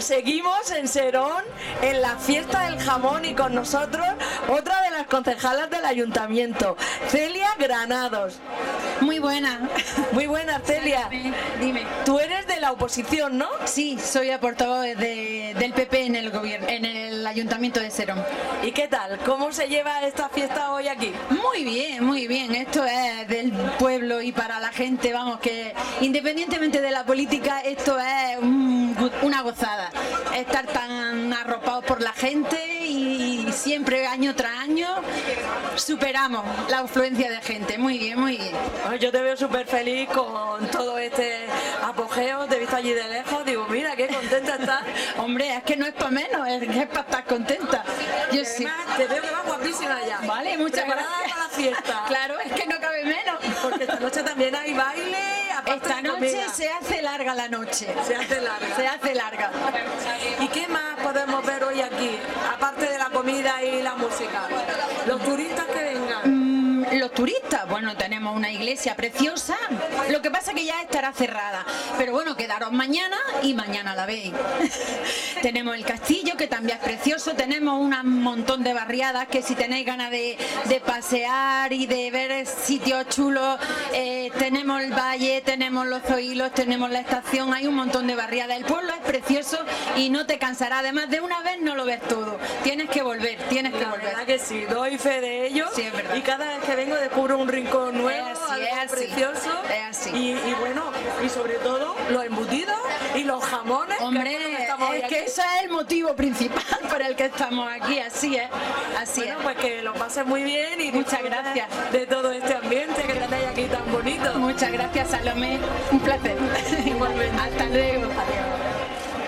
seguimos en Serón, en la fiesta del jamón, y con nosotros otra de las concejalas del ayuntamiento, Celia Granados. Muy buena. Muy buena, Celia. Dime. Tú eres de la oposición, ¿no? Sí, soy la portavoz del PP en el gobierno, en el ayuntamiento de Serón. ¿Y qué tal? ¿Cómo se lleva esta fiesta hoy aquí? Muy bien, muy bien. Esto es del pueblo y para la gente, vamos, que independientemente de la política, esto es una gozada. Estar tan arropados por la gente y siempre, año tras año, superamos la afluencia de gente. Muy bien, muy bien. Yo te veo súper feliz con todo este apogeo, te he visto allí de lejos, digo, mira, qué contenta estás. Hombre, es que no es para menos, es que es para estar contenta. Yo y sí. además, te veo que vas guapísima ya. Vale, muchas gracias. Para la fiesta. Claro, es que no cabe menos. Porque esta noche también hay baile. Esta noche se hace larga la noche. Se hace larga. Se hace larga. ¿Y qué más podemos ver hoy aquí? Aparte de la comida y la música. Los turistas que vengan. Los turistas, bueno, tenemos una iglesia preciosa, lo que pasa que ya estará cerrada, pero bueno, quedaros mañana y mañana la veis. Tenemos el castillo, que también es precioso, tenemos un montón de barriadas que si tenéis ganas de pasear y de ver sitios chulos, tenemos el valle, tenemos los zoilos, tenemos la estación, hay un montón de barriadas. El pueblo es precioso y no te cansará, además de una vez no lo ves todo, tienes que volver, tienes que volver. La verdad que sí, doy fe de ello. Sí, es verdad. Y cada vez que vengo descubro un rincón nuevo, algo precioso. Es así. Y bueno, y sobre todo los embutidos y los jamones. Hombre, es que ese es el motivo principal por el que estamos aquí, así es. Así bueno, es. pues que lo pases muy bien y muchas gracias de todo este ambiente que tenéis aquí tan bonito. Muchas gracias, Salomé, un placer.